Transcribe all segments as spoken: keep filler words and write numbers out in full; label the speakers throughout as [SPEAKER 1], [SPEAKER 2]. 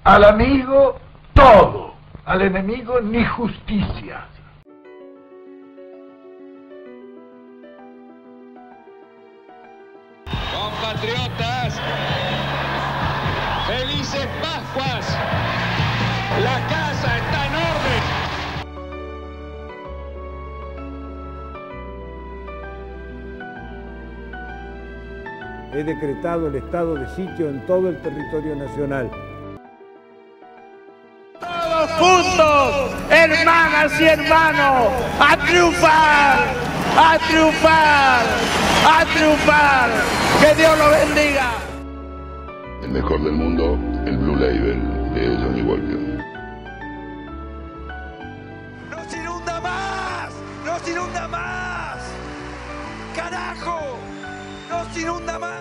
[SPEAKER 1] Al amigo todo, al enemigo ni justicia.
[SPEAKER 2] Compatriotas, felices Pascuas. La casa está en orden.
[SPEAKER 3] He decretado el estado de sitio en todo el territorio nacional.
[SPEAKER 4] Todos juntos, hermanas y hermanos, a triunfar, a triunfar, a triunfar. Que Dios lo bendiga.
[SPEAKER 5] El mejor del mundo, el Blue Label de Johnny Walker.
[SPEAKER 4] ¡Nos inunda más! ¡Nos inunda más! ¡Carajo! ¡Nos inunda más!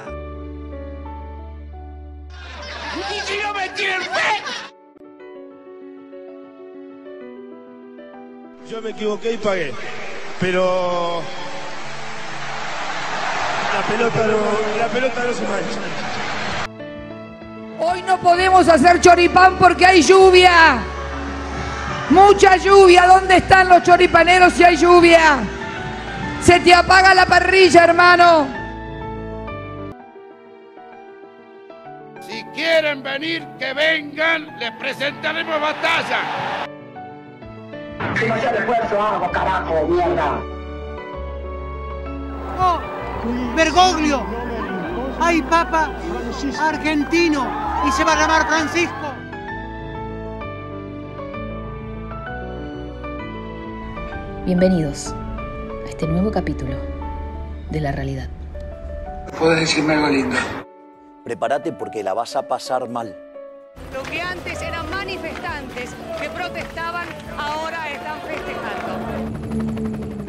[SPEAKER 4] ¡Y si no me tienen fe!
[SPEAKER 6] Yo me equivoqué y pagué, pero la pelota no, la pelota no se mancha.
[SPEAKER 7] Hoy no podemos hacer choripán porque hay lluvia. Mucha lluvia. ¿Dónde están los choripaneros si hay lluvia? Se te apaga la parrilla, hermano.
[SPEAKER 2] Si quieren venir, que vengan, les presentaremos batalla.
[SPEAKER 8] Si no hacer esfuerzo, hago, carajo, mierda.
[SPEAKER 9] Oh, Bergoglio. Ay, Papa argentino. Y se va a llamar Francisco.
[SPEAKER 10] Bienvenidos a este nuevo capítulo de La Realidad.
[SPEAKER 11] ¿Puedes decirme algo lindo?
[SPEAKER 12] Prepárate porque la vas a pasar mal.
[SPEAKER 13] Lo que antes eran manifestantes que protestaban, ahora están festejando.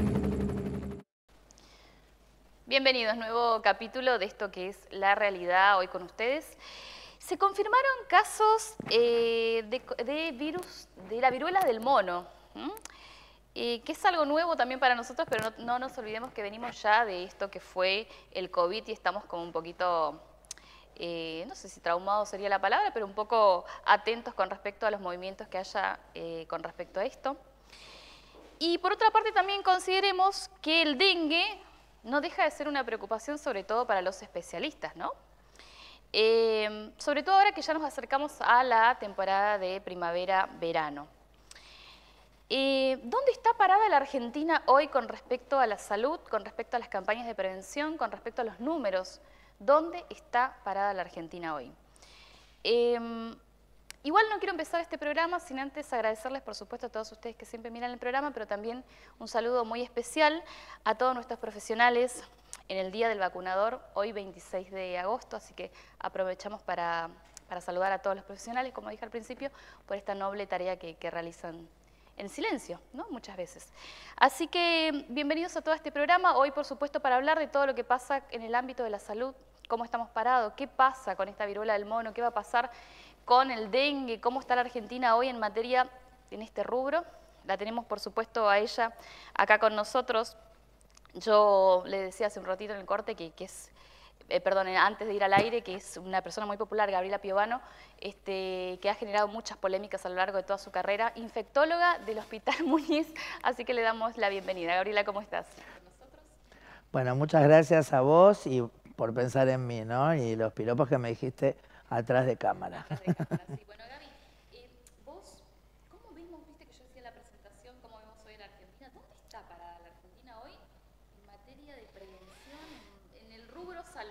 [SPEAKER 14] Bienvenidos, nuevo capítulo de esto que es La Realidad, hoy con ustedes. Se confirmaron casos eh, de, de virus, de la viruela del mono, eh, que es algo nuevo también para nosotros, pero no, no nos olvidemos que venimos ya de esto que fue el COVID y estamos como un poquito... Eh, no sé si traumado sería la palabra, pero un poco atentos con respecto a los movimientos que haya eh, con respecto a esto. Y por otra parte también consideremos que el dengue no deja de ser una preocupación sobre todo para los especialistas, ¿no? Eh, sobre todo ahora que ya nos acercamos a la temporada de primavera-verano. Eh, ¿Dónde está parada la Argentina hoy con respecto a la salud, con respecto a las campañas de prevención, con respecto a los números? ¿Dónde está parada la Argentina hoy? Eh, igual no quiero empezar este programa sin antes agradecerles, por supuesto, a todos ustedes que siempre miran el programa, pero también un saludo muy especial a todos nuestros profesionales en el Día del Vacunador, hoy veintiséis de agosto, así que aprovechamos para, para saludar a todos los profesionales, como dije al principio, por esta noble tarea que, que realizan en silencio, ¿no? Muchas veces. Así que bienvenidos a todo este programa, hoy por supuesto para hablar de todo lo que pasa en el ámbito de la salud, cómo estamos parados, qué pasa con esta viruela del mono, qué va a pasar con el dengue, cómo está la Argentina hoy en materia, en este rubro. La tenemos por supuesto a ella acá con nosotros. Yo le decía hace un ratito en el corte que, que es... Eh, perdón, antes de ir al aire, que es una persona muy popular, Gabriela Piovano, este, que ha generado muchas polémicas a lo largo de toda su carrera, infectóloga del Hospital Muñiz, así que le damos la bienvenida. Gabriela, ¿cómo estás?
[SPEAKER 15] Bueno, muchas gracias a vos y por pensar en mí, ¿no? Y los piropos que me dijiste atrás de cámara.
[SPEAKER 14] Atrás de cámara, sí. Bueno, Gaby, eh, vos, ¿cómo vimos, viste que yo decía en la presentación, cómo vemos hoy en la Argentina? ¿Dónde está parada la Argentina hoy en materia de prevención, en, en el rubro salud?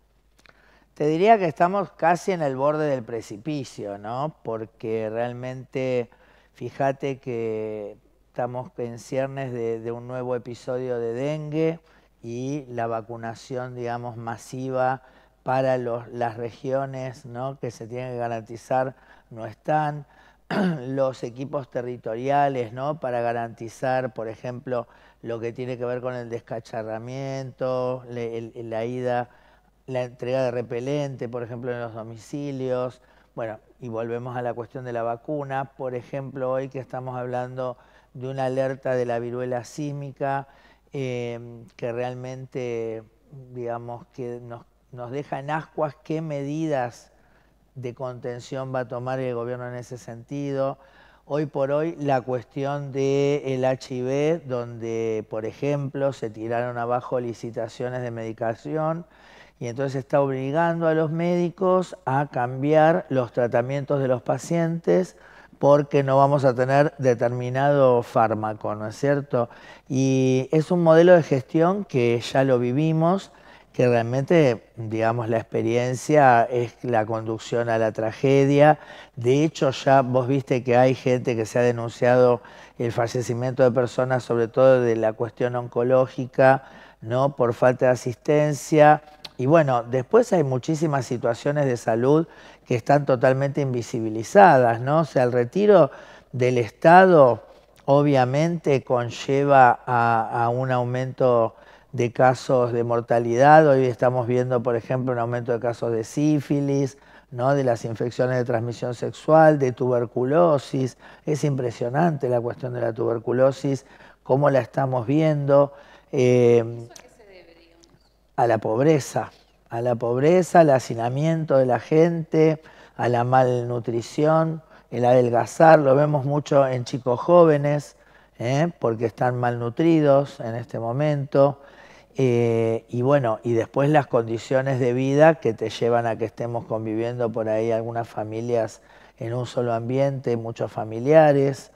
[SPEAKER 15] Te diría que estamos casi en el borde del precipicio, ¿no? Porque realmente, fíjate que estamos en ciernes de, de un nuevo episodio de dengue y la vacunación, digamos, masiva para los, las regiones, ¿no? Que se tienen que garantizar no están. Los equipos territoriales, ¿no? Para garantizar, por ejemplo, lo que tiene que ver con el descacharramiento, le, el, la ida... la entrega de repelente, por ejemplo, en los domicilios. Bueno, y volvemos a la cuestión de la vacuna. Por ejemplo, hoy que estamos hablando de una alerta de la viruela sísmica, eh, que realmente, digamos, que nos, nos deja en ascuas qué medidas de contención va a tomar el gobierno en ese sentido. Hoy por hoy la cuestión del H I V, donde por ejemplo se tiraron abajo licitaciones de medicación y entonces está obligando a los médicos a cambiar los tratamientos de los pacientes porque no vamos a tener determinado fármaco, ¿no es cierto? Y es un modelo de gestión que ya lo vivimos, que realmente, digamos, la experiencia es la conducción a la tragedia. De hecho, ya vos viste que hay gente que se ha denunciado el fallecimiento de personas, sobre todo de la cuestión oncológica, ¿no? Por falta de asistencia. Y bueno, después hay muchísimas situaciones de salud que están totalmente invisibilizadas, ¿no? O sea, el retiro del Estado obviamente conlleva a, a un aumento de casos de mortalidad. Hoy estamos viendo, por ejemplo, un aumento de casos de sífilis, ¿no? De las infecciones de transmisión sexual, de tuberculosis. Es impresionante la cuestión de la tuberculosis, cómo la estamos viendo. Eh,
[SPEAKER 14] ¿Eso a qué se debe, digamos?
[SPEAKER 15] A la pobreza, a la pobreza, al hacinamiento de la gente, a la malnutrición, el adelgazar. Lo vemos mucho en chicos jóvenes, ¿eh? Porque están malnutridos en este momento. Eh, y bueno, y después las condiciones de vida que te llevan a que estemos conviviendo por ahí algunas familias en un solo ambiente, muchos familiares.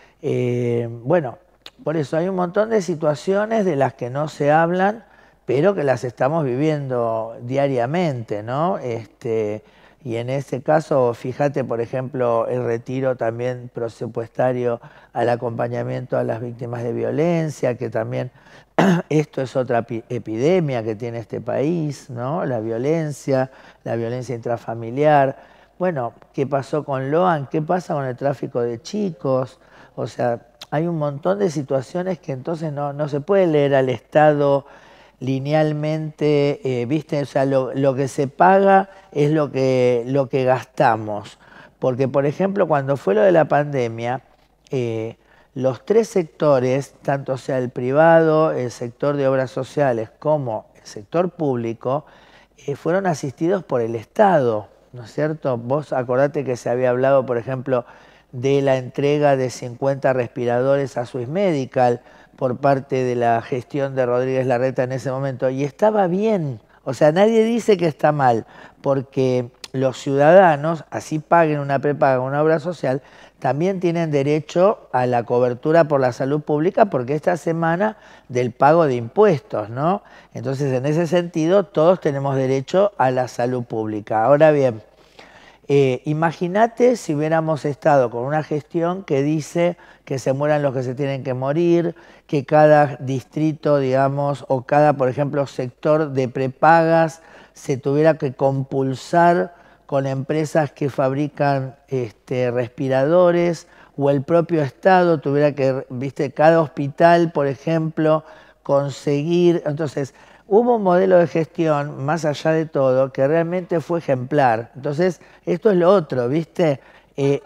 [SPEAKER 15] Eh, bueno, por eso hay un montón de situaciones de las que no se hablan, pero que las estamos viviendo diariamente, ¿no? Este, y en ese caso, fíjate, por ejemplo, el retiro también presupuestario al acompañamiento a las víctimas de violencia, que también esto es otra epidemia que tiene este país, ¿no? La violencia, la violencia intrafamiliar. Bueno, ¿qué pasó con Loan? ¿Qué pasa con el tráfico de chicos? O sea, hay un montón de situaciones que entonces no, no se puede leer al Estado linealmente, eh, ¿viste? O sea, lo, lo que se paga es lo que, lo que gastamos. Porque, por ejemplo, cuando fue lo de la pandemia, eh, los tres sectores, tanto sea el privado, el sector de obras sociales, como el sector público, eh, fueron asistidos por el Estado, ¿no es cierto? Vos acordate que se había hablado, por ejemplo, de la entrega de cincuenta respiradores a Swiss Medical por parte de la gestión de Rodríguez Larreta en ese momento, y estaba bien. O sea, nadie dice que está mal, porque los ciudadanos, así paguen una prepaga, una obra social, también tienen derecho a la cobertura por la salud pública, porque esta semana del pago de impuestos, ¿no? Entonces, en ese sentido, todos tenemos derecho a la salud pública. Ahora bien, eh, imagínate si hubiéramos estado con una gestión que dice que se mueran los que se tienen que morir, que cada distrito, digamos, o cada, por ejemplo, sector de prepagas se tuviera que compulsar con empresas que fabrican este, respiradores, o el propio Estado tuviera que, viste, cada hospital, por ejemplo, conseguir. Entonces, hubo un modelo de gestión, más allá de todo, que realmente fue ejemplar. Entonces, esto es lo otro, viste. Eh,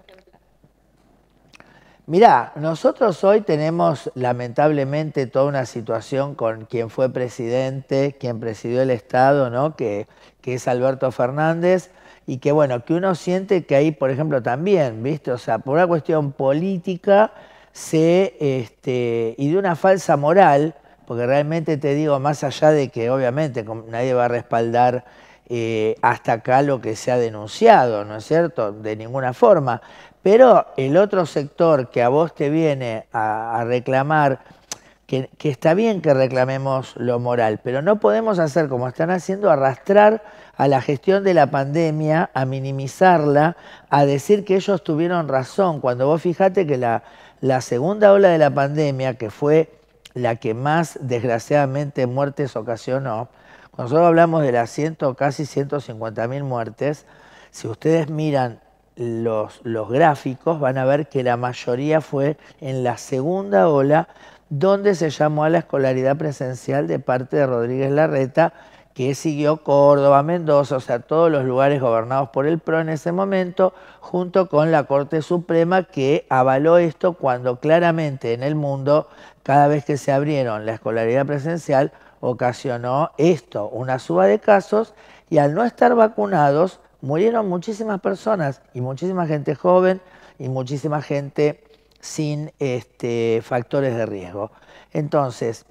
[SPEAKER 15] Mirá, nosotros hoy tenemos lamentablemente toda una situación con quien fue presidente, quien presidió el Estado, ¿no? que, que es Alberto Fernández, y que bueno, que uno siente que ahí, por ejemplo, también, ¿viste? O sea, por una cuestión política se, este, y de una falsa moral, porque realmente te digo, más allá de que obviamente nadie va a respaldar eh, hasta acá lo que se ha denunciado, ¿no es cierto? De ninguna forma. Pero el otro sector que a vos te viene a, a reclamar, que, que está bien que reclamemos lo moral, pero no podemos hacer como están haciendo, arrastrar a la gestión de la pandemia, a minimizarla, a decir que ellos tuvieron razón. Cuando vos fijate que la, la segunda ola de la pandemia, que fue la que más desgraciadamente muertes ocasionó, cuando nosotros hablamos de las ciento, casi ciento cincuenta mil muertes, si ustedes miran Los, los gráficos, van a ver que la mayoría fue en la segunda ola, donde se llamó a la escolaridad presencial de parte de Rodríguez Larreta, que siguió Córdoba, Mendoza, o sea, todos los lugares gobernados por el P R O en ese momento, junto con la Corte Suprema, que avaló esto cuando claramente en el mundo, cada vez que se abrieron la escolaridad presencial, ocasionó esto, una suba de casos, y al no estar vacunados, murieron muchísimas personas y muchísima gente joven y muchísima gente sin este, factores de riesgo. Entonces,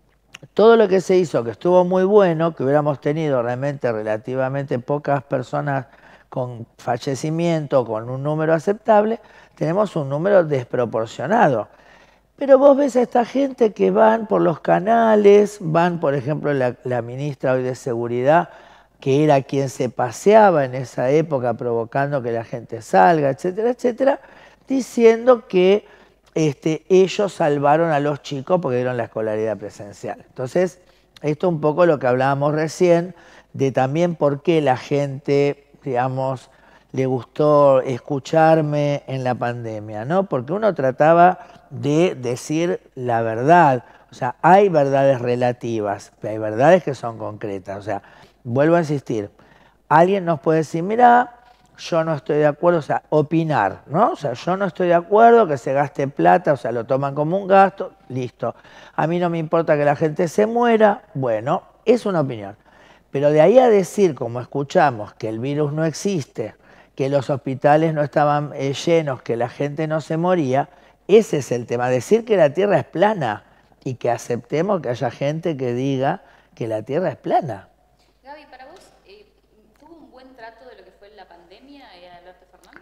[SPEAKER 15] todo lo que se hizo, que estuvo muy bueno, que hubiéramos tenido realmente relativamente pocas personas con fallecimiento, con un número aceptable, tenemos un número desproporcionado. Pero vos ves a esta gente que van por los canales, van, por ejemplo, la, la ministra hoy de Seguridad, que era quien se paseaba en esa época provocando que la gente salga, etcétera, etcétera, diciendo que este, ellos salvaron a los chicos porque dieron la escolaridad presencial. Entonces, esto es un poco lo que hablábamos recién, de también por qué la gente, digamos, le gustó escucharme en la pandemia, ¿no? Porque uno trataba de decir la verdad. O sea, hay verdades relativas, pero hay verdades que son concretas. O sea, vuelvo a insistir, alguien nos puede decir, mira, yo no estoy de acuerdo, o sea, opinar, ¿no? O sea, yo no estoy de acuerdo que se gaste plata, o sea, lo toman como un gasto, listo. A mí no me importa que la gente se muera, bueno, es una opinión. Pero de ahí a decir, como escuchamos, que el virus no existe, que los hospitales no estaban eh, llenos, que la gente no se moría, ese es el tema. Decir que la Tierra es plana y que aceptemos que haya gente que diga que la Tierra es plana.
[SPEAKER 14] Gaby, para vos, eh, ¿tuvo un buen trato de lo que fue la pandemia eh, Alberto Fernández?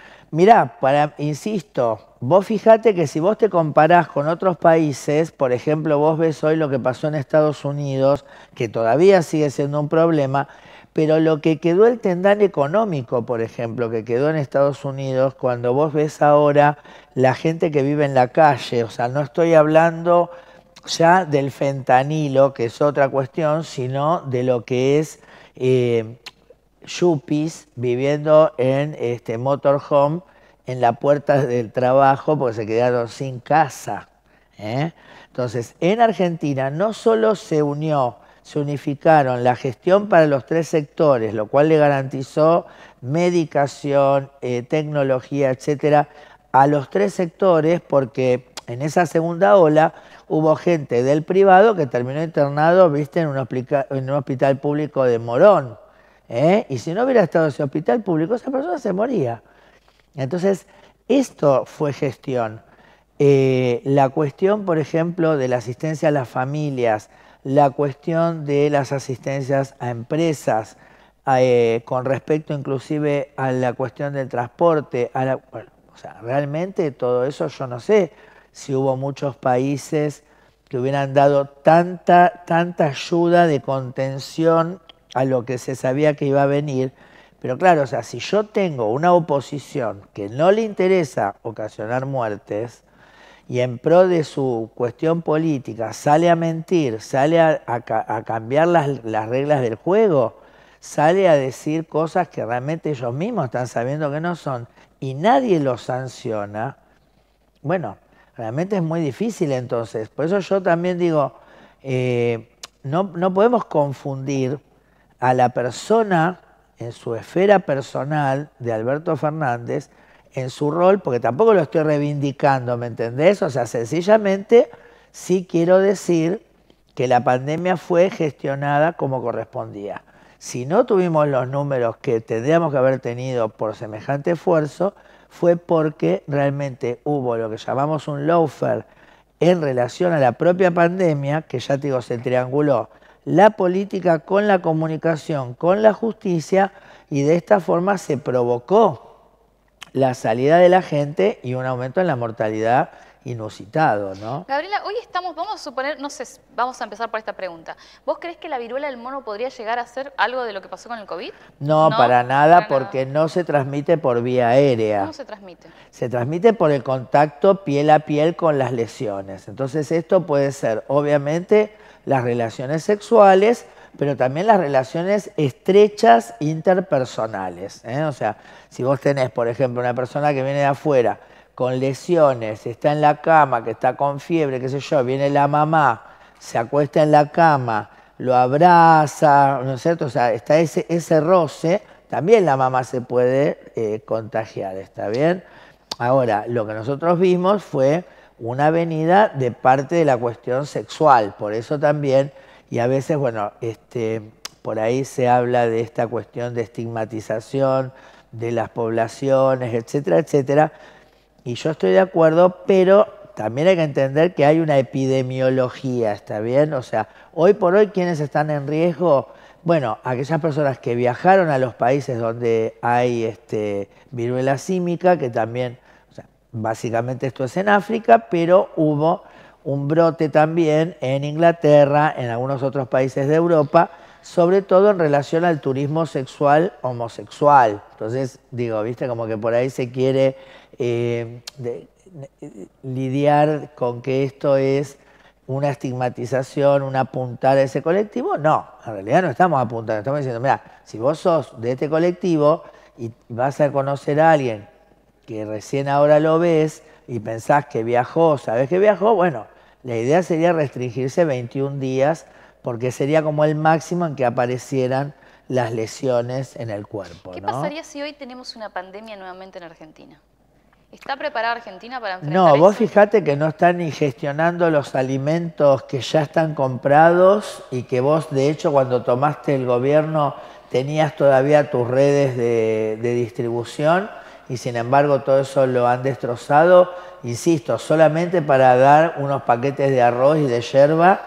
[SPEAKER 15] Mirá, para, insisto, vos fijate que si vos te comparás con otros países, por ejemplo, vos ves hoy lo que pasó en Estados Unidos, que todavía sigue siendo un problema, pero lo que quedó el tendal económico, por ejemplo, que quedó en Estados Unidos, cuando vos ves ahora la gente que vive en la calle, o sea, no estoy hablando ya del fentanilo, que es otra cuestión, sino de lo que es eh, yuppies viviendo en este motorhome en la puerta del trabajo porque se quedaron sin casa, ¿eh? Entonces, en Argentina no solo se unió, se unificaron la gestión para los tres sectores, lo cual le garantizó medicación, eh, tecnología, etcétera, a los tres sectores, porque en esa segunda ola hubo gente del privado que terminó internado, viste, en un, en un hospital público de Morón, ¿eh? Y si no hubiera estado ese hospital público, esa persona se moría. Entonces, esto fue gestión. Eh, la cuestión, por ejemplo, de la asistencia a las familias, la cuestión de las asistencias a empresas, eh, con respecto inclusive a la cuestión del transporte, a la, bueno, o sea, realmente todo eso yo no sé si hubo muchos países que hubieran dado tanta, tanta ayuda de contención a lo que se sabía que iba a venir. Pero claro, o sea, si yo tengo una oposición que no le interesa ocasionar muertes, y en pro de su cuestión política sale a mentir, sale a, a, a cambiar las, las reglas del juego, sale a decir cosas que realmente ellos mismos están sabiendo que no son, y nadie los sanciona, bueno, realmente es muy difícil entonces. Por eso yo también digo, eh, no, no podemos confundir a la persona en su esfera personal de Alberto Fernández en su rol, porque tampoco lo estoy reivindicando, ¿me entendés? O sea, sencillamente sí quiero decir que la pandemia fue gestionada como correspondía. Si no tuvimos los números que tendríamos que haber tenido por semejante esfuerzo, fue porque realmente hubo lo que llamamos un lawfare en relación a la propia pandemia, que ya te digo, se trianguló la política con la comunicación, con la justicia, y de esta forma se provocó la salida de la gente y un aumento en la mortalidad inusitado, ¿no?
[SPEAKER 14] Gabriela, hoy estamos, vamos a suponer, no sé, vamos a empezar por esta pregunta. ¿Vos crees que la viruela del mono podría llegar a ser algo de lo que pasó con el COVID?
[SPEAKER 15] No,
[SPEAKER 14] no
[SPEAKER 15] para nada,
[SPEAKER 14] para
[SPEAKER 15] porque
[SPEAKER 14] nada.
[SPEAKER 15] no se transmite por vía aérea.
[SPEAKER 14] ¿Cómo se transmite?
[SPEAKER 15] Se transmite por el contacto piel a piel con las lesiones. Entonces esto puede ser, obviamente, las relaciones sexuales, pero también las relaciones estrechas interpersonales, ¿eh? O sea, si vos tenés, por ejemplo, una persona que viene de afuera con lesiones, está en la cama, que está con fiebre, qué sé yo, viene la mamá, se acuesta en la cama, lo abraza, ¿no es cierto? O sea, está ese, ese roce, también la mamá se puede eh, contagiar, ¿está bien? Ahora, lo que nosotros vimos fue una venida de parte de la cuestión sexual, por eso también, y a veces, bueno, este, por ahí se habla de esta cuestión de estigmatización de las poblaciones, etcétera, etcétera. Y yo estoy de acuerdo, pero también hay que entender que hay una epidemiología, ¿está bien? O sea, hoy por hoy, ¿quiénes están en riesgo? Bueno, aquellas personas que viajaron a los países donde hay este, viruela símica, que también, o sea, básicamente esto es en África, pero hubo un brote también en Inglaterra, en algunos otros países de Europa, sobre todo en relación al turismo sexual homosexual. Entonces, digo, viste, como que por ahí se quiere eh, de, de, lidiar con que esto es una estigmatización, un apuntar a ese colectivo. No, en realidad no estamos apuntando, estamos diciendo, mira, si vos sos de este colectivo y vas a conocer a alguien que recién ahora lo ves y pensás que viajó, sabés que viajó, bueno, la idea sería restringirse veintiún días porque sería como el máximo en que aparecieran las lesiones en el cuerpo,
[SPEAKER 14] ¿Qué
[SPEAKER 15] ¿no?
[SPEAKER 14] pasaría si hoy tenemos una pandemia nuevamente en Argentina? ¿Está preparada Argentina para enfrentar
[SPEAKER 15] No,
[SPEAKER 14] eso?
[SPEAKER 15] vos fijate que no están ni gestionando los alimentos que ya están comprados y que vos, de hecho, cuando tomaste el gobierno tenías todavía tus redes de, de distribución y sin embargo todo eso lo han destrozado, insisto, solamente para dar unos paquetes de arroz y de yerba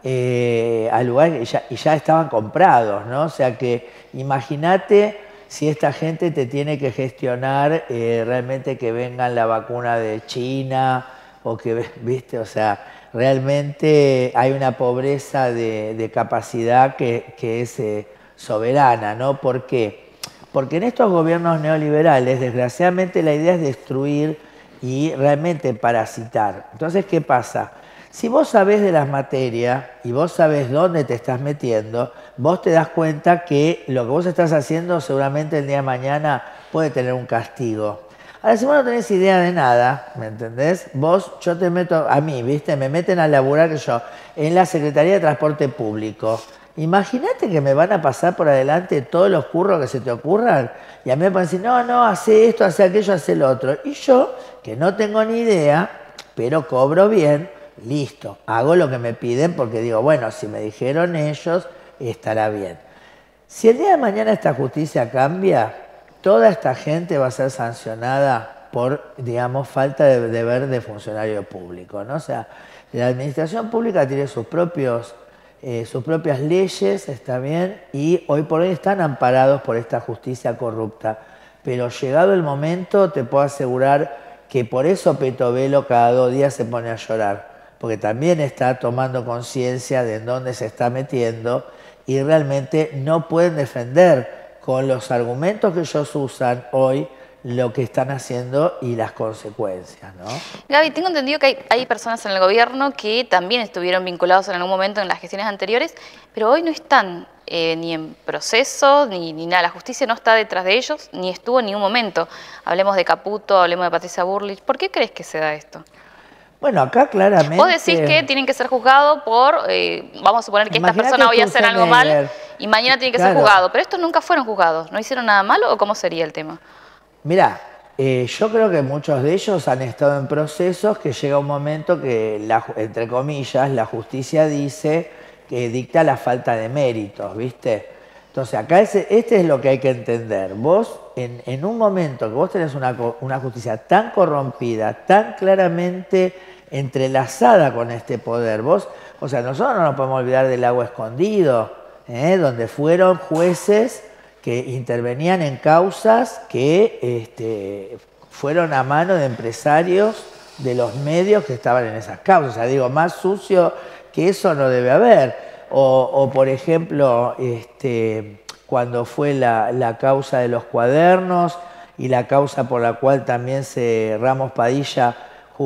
[SPEAKER 15] eh, al lugar y ya, y ya estaban comprados, ¿no? O sea que imagínate si esta gente te tiene que gestionar eh, realmente que vengan la vacuna de China o que, viste, o sea, realmente hay una pobreza de, de capacidad que, que es eh, soberana, ¿no? ¿Por qué? Porque en estos gobiernos neoliberales, desgraciadamente, la idea es destruir y realmente parasitar. Entonces, ¿qué pasa? Si vos sabés de las materias y vos sabés dónde te estás metiendo, vos te das cuenta que lo que vos estás haciendo seguramente el día de mañana puede tener un castigo. Ahora, si vos no tenés idea de nada, ¿me entendés? Vos, yo te meto, a mí, ¿viste? Me meten a laburar que yo en la Secretaría de Transporte Público. Imagínate que me van a pasar por adelante todos los curros que se te ocurran y a mí me van a decir, no, no, hace esto, hace aquello, hace lo otro. Y yo, que no tengo ni idea, pero cobro bien, listo, hago lo que me piden porque digo, bueno, si me dijeron ellos, estará bien. Si el día de mañana esta justicia cambia, toda esta gente va a ser sancionada por, digamos, falta de deber de funcionario público, ¿no? O sea, la administración pública tiene sus propios... Eh, sus propias leyes, está bien, y hoy por hoy están amparados por esta justicia corrupta. Pero llegado el momento, te puedo asegurar que por eso Petovelo cada dos días se pone a llorar, porque también está tomando conciencia de en dónde se está metiendo y realmente no pueden defender con los argumentos que ellos usan hoy lo que están haciendo y las consecuencias, ¿no?
[SPEAKER 14] Gaby, tengo entendido que hay, hay personas en el gobierno que también estuvieron vinculados en algún momento en las gestiones anteriores, pero hoy no están eh, ni en proceso, ni, ni nada. La justicia no está detrás de ellos, ni estuvo en ningún momento. Hablemos de Caputo, hablemos de Patricia Bullrich. ¿Por qué crees que se da esto?
[SPEAKER 15] Bueno, acá claramente...
[SPEAKER 14] Vos decís que tienen que ser juzgados por, eh, vamos a suponer que esta persona hoy hace algo mal y mañana tiene que claro. ser juzgado, pero estos nunca fueron juzgados. ¿No hicieron nada malo o cómo sería el tema?
[SPEAKER 15] Mirá, eh, yo creo que muchos de ellos han estado en procesos que llega un momento que, la, entre comillas, la justicia dice que dicta la falta de méritos, ¿viste? Entonces, acá ese, este es lo que hay que entender. Vos, en, en un momento que vos tenés una, una justicia tan corrompida, tan claramente entrelazada con este poder, vos, o sea, nosotros no nos podemos olvidar del Lago Escondido, ¿eh? Donde fueron jueces que intervenían en causas que este, fueron a mano de empresarios de los medios que estaban en esas causas. O sea, digo, más sucio que eso no debe haber. O, o por ejemplo, este, cuando fue la, la causa de los cuadernos y la causa por la cual también se, Ramos Padilla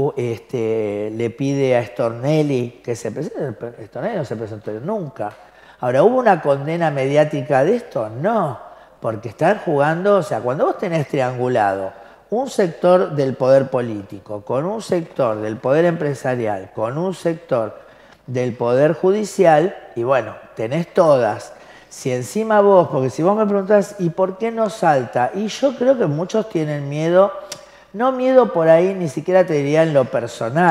[SPEAKER 15] este, le pide a Stornelli que se presente. Stornelli no se presentó nunca. Ahora, ¿hubo una condena mediática de esto? No. Porque están jugando, o sea, cuando vos tenés triangulado un sector del poder político, con un sector del poder empresarial, con un sector del poder judicial, y bueno, tenés todas. Si encima vos, porque si vos me preguntás, ¿y por qué no salta? Y yo creo que muchos tienen miedo, no miedo por ahí, ni siquiera te diría en lo personal,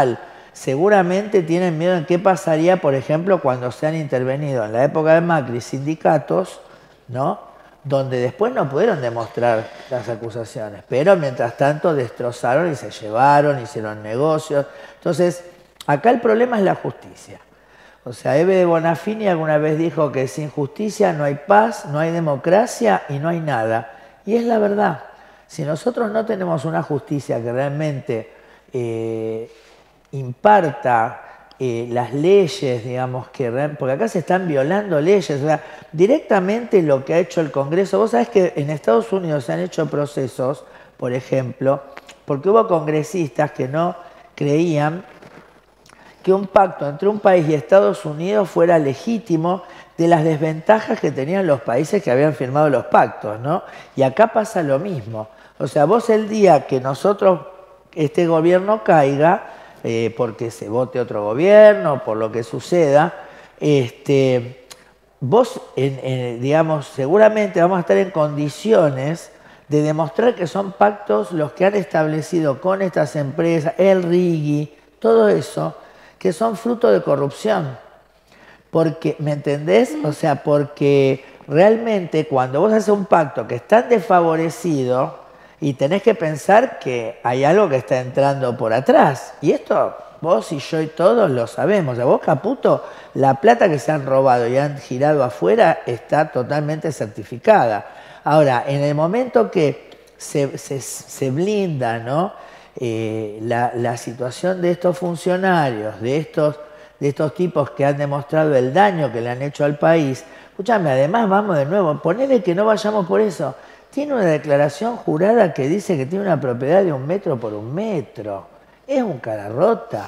[SPEAKER 15] seguramente tienen miedo en qué pasaría, por ejemplo, cuando se han intervenido en la época de Macri sindicatos, ¿no? Donde después no pudieron demostrar las acusaciones, pero mientras tanto destrozaron y se llevaron, hicieron negocios. Entonces, acá el problema es la justicia. O sea, Eve de Bonafini alguna vez dijo que sin justicia no hay paz, no hay democracia y no hay nada. Y es la verdad. Si nosotros no tenemos una justicia que realmente eh, imparta eh, las leyes, digamos, que porque acá se están violando leyes, o sea, directamente lo que ha hecho el Congreso. Vos sabés que en Estados Unidos se han hecho procesos, por ejemplo, porque hubo congresistas que no creían que un pacto entre un país y Estados Unidos fuera legítimo de las desventajas que tenían los países que habían firmado los pactos, ¿no? Y acá pasa lo mismo. O sea, vos el día que nosotros, este gobierno caiga, eh, porque se vote otro gobierno, por lo que suceda, este, vos, en, en, digamos, seguramente vamos a estar en condiciones de demostrar que son pactos los que han establecido con estas empresas, el Rigui, todo eso, que son fruto de corrupción. Porque, ¿me entendés? O sea, porque realmente cuando vos haces un pacto que es tan desfavorecido y tenés que pensar que hay algo que está entrando por atrás. Y esto vos y yo y todos lo sabemos. O sea, vos, Caputo, la plata que se han robado y han girado afuera está totalmente certificada. Ahora, en el momento que se, se, se blinda, ¿no? Eh, la, la situación de estos funcionarios, de estos, de estos tipos que han demostrado el daño que le han hecho al país. Escúchame, además vamos de nuevo, ponele que no vayamos por eso. Tiene una declaración jurada que dice que tiene una propiedad de un metro por un metro. Es un cara rota.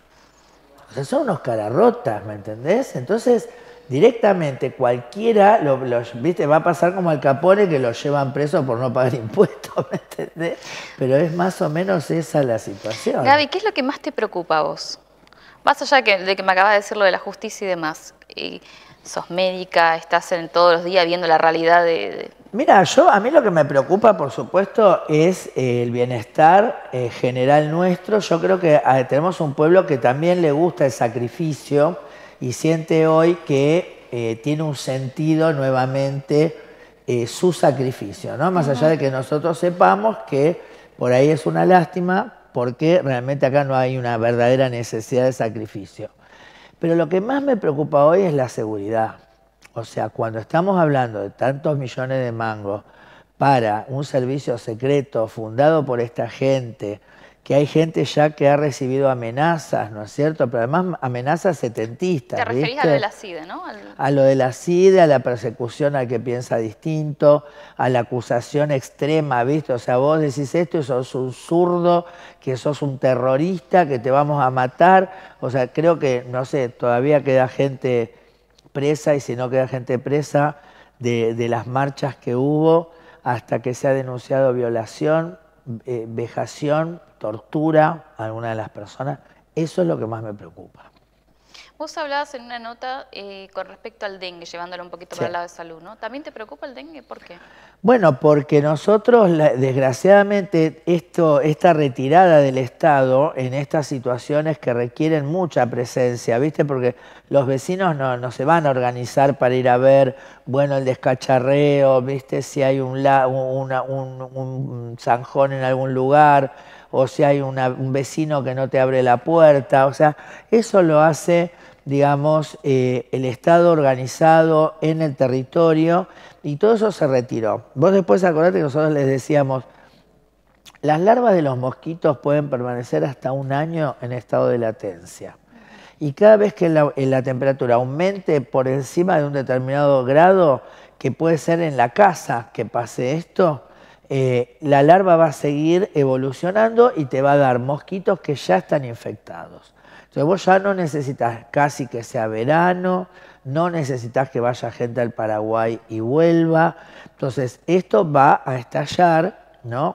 [SPEAKER 15] O sea, son unos cara rotas, ¿me entendés? Entonces, directamente cualquiera, lo, lo, ¿viste? Va a pasar como al Capone, que lo llevan preso por no pagar impuestos, ¿me entendés? Pero es más o menos esa la situación.
[SPEAKER 14] Gaby, ¿qué es lo que más te preocupa a vos? Más allá de que, de que me acabas de decir lo de la justicia y demás. Y sos médica, estás en todos los días viendo la realidad de... de...
[SPEAKER 15] Mira, yo, a mí lo que me preocupa, por supuesto, es eh, el bienestar eh, general nuestro. Yo creo que eh, tenemos un pueblo que también le gusta el sacrificio y siente hoy que eh, tiene un sentido nuevamente eh, su sacrificio, ¿no? Más uh-huh. allá de que nosotros sepamos que por ahí es una lástima, porque realmente acá no hay una verdadera necesidad de sacrificio. Pero lo que más me preocupa hoy es la seguridad. O sea, cuando estamos hablando de tantos millones de mangos para un servicio secreto fundado por esta gente, que hay gente ya que ha recibido amenazas, ¿no es cierto? Pero además amenazas setentistas.
[SPEAKER 14] Te referís
[SPEAKER 15] ¿viste?
[SPEAKER 14] a lo de la CIDE, ¿no? Al...
[SPEAKER 15] A lo de la CIDE, a la persecución al que piensa distinto, a la acusación extrema, ¿viste? O sea, vos decís esto y sos un zurdo, que sos un terrorista, que te vamos a matar. O sea, creo que, no sé, todavía queda gente presa, y si no queda gente presa, de, de las marchas que hubo, hasta que se ha denunciado violación, eh, vejación, tortura a alguna de las personas. Eso es lo que más me preocupa.
[SPEAKER 14] Vos hablabas en una nota eh, con respecto al dengue, llevándolo un poquito sí. para el lado de salud, ¿no? ¿También te preocupa el dengue? ¿Por qué?
[SPEAKER 15] Bueno, porque nosotros, desgraciadamente, esto, esta retirada del Estado en estas situaciones que requieren mucha presencia, ¿viste? Porque los vecinos no, no se van a organizar para ir a ver, bueno, el descacharreo, ¿viste? Si hay un, una, un, un zanjón en algún lugar, o si hay una, un vecino que no te abre la puerta. O sea, eso lo hace, digamos, eh, el Estado organizado en el territorio, y todo eso se retiró. Vos después acordate que nosotros les decíamos, las larvas de los mosquitos pueden permanecer hasta un año en estado de latencia. Y cada vez que la, la temperatura aumente por encima de un determinado grado, que puede ser en la casa que pase esto, Eh, la larva va a seguir evolucionando y te va a dar mosquitos que ya están infectados. Entonces vos ya no necesitas casi que sea verano, no necesitas que vaya gente al Paraguay y vuelva. Entonces esto va a estallar, ¿no?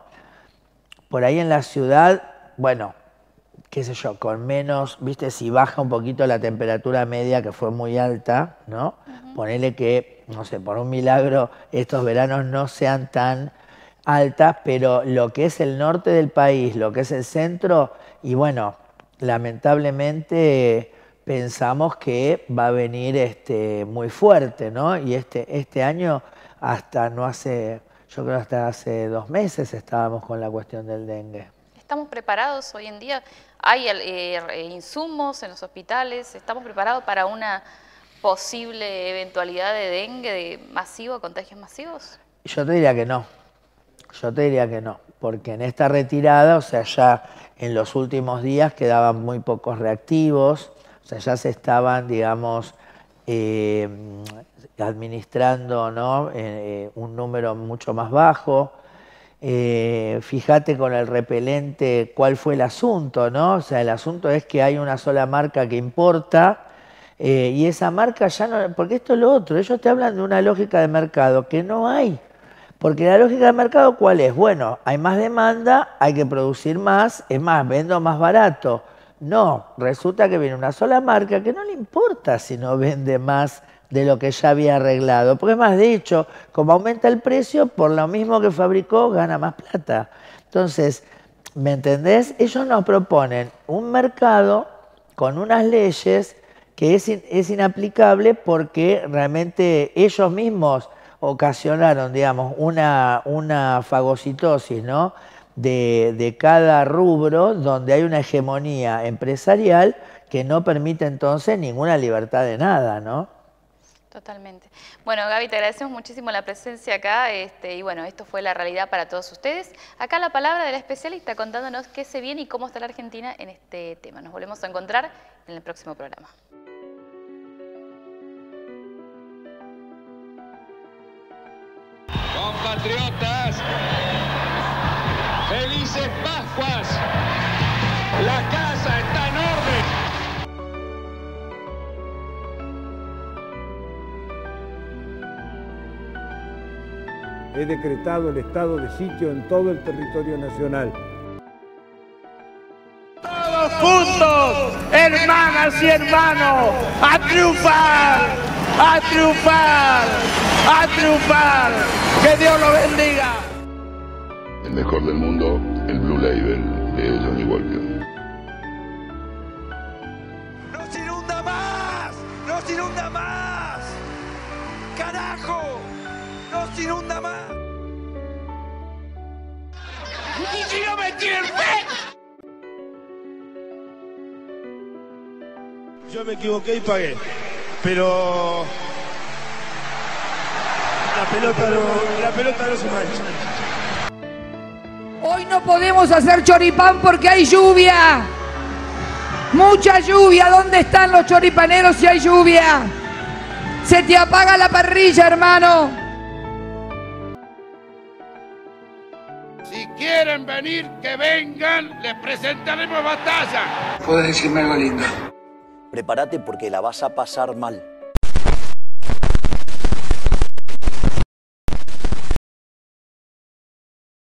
[SPEAKER 15] Por ahí en la ciudad, bueno, qué sé yo, con menos, viste, si baja un poquito la temperatura media, que fue muy alta, ¿no? Uh-huh. Ponele que, no sé, por un milagro estos veranos no sean tan altas, pero lo que es el norte del país, lo que es el centro, y bueno, lamentablemente pensamos que va a venir este, muy fuerte, ¿no? Y este, este año hasta no hace, yo creo hasta hace dos meses estábamos con la cuestión del dengue.
[SPEAKER 14] ¿Estamos preparados hoy en día? ¿Hay eh, insumos en los hospitales? ¿Estamos preparados para una posible eventualidad de dengue de masivo, contagios masivos?
[SPEAKER 15] Yo te diría que no. Yo te diría que no. Porque en esta retirada, o sea, ya en los últimos días quedaban muy pocos reactivos. O sea, ya se estaban, digamos, eh, administrando, ¿no? eh, un número mucho más bajo. Eh, fíjate con el repelente cuál fue el asunto, ¿no? O sea, el asunto es que hay una sola marca que importa eh, y esa marca ya no... Porque esto es lo otro, ellos te hablan de una lógica de mercado que no hay. Porque la lógica de mercado, ¿cuál es? Bueno, hay más demanda, hay que producir más, es más, vendo más barato. No, resulta que viene una sola marca que no le importa si no vende más de lo que ya había arreglado. Porque más, de hecho, como aumenta el precio, por lo mismo que fabricó, gana más plata. Entonces, ¿me entendés? Ellos nos proponen un mercado con unas leyes que es, in, es inaplicable porque realmente ellos mismos ocasionaron, digamos, una, una fagocitosis, ¿no? De, de cada rubro donde hay una hegemonía empresarial que no permite entonces ninguna libertad de nada, ¿no?
[SPEAKER 14] Totalmente. Bueno, Gaby, te agradecemos muchísimo la presencia acá este, y bueno, esto fue la realidad para todos ustedes. Acá la palabra del especialista contándonos qué se viene y cómo está la Argentina en este tema. Nos volvemos a encontrar en el próximo programa.
[SPEAKER 2] Compatriotas, felices Pascuas. La casa está en orden.
[SPEAKER 3] He decretado el estado de sitio en todo el territorio nacional.
[SPEAKER 6] Todos juntos, hermanas y hermanos, a triunfar, a triunfar, a triunfar. Que Dios lo bendiga.
[SPEAKER 5] El mejor del mundo, el Blue Label de Johnny Walker.
[SPEAKER 4] ¡Nos inunda más! ¡Nos inunda más! ¡Carajo! ¡Nos inunda más!
[SPEAKER 2] ¡Y si no me tienen fe!
[SPEAKER 6] Yo me equivoqué y pagué, pero la pelota no, la pelota no se mancha.
[SPEAKER 7] Hoy no podemos hacer choripán porque hay lluvia. Mucha lluvia. ¿Dónde están los choripaneros si hay lluvia? Se te apaga la parrilla, hermano.
[SPEAKER 1] Si quieren venir, que vengan, les presentaremos batalla.
[SPEAKER 11] ¿Puedes decirme algo lindo?
[SPEAKER 12] Prepárate porque la vas a pasar mal.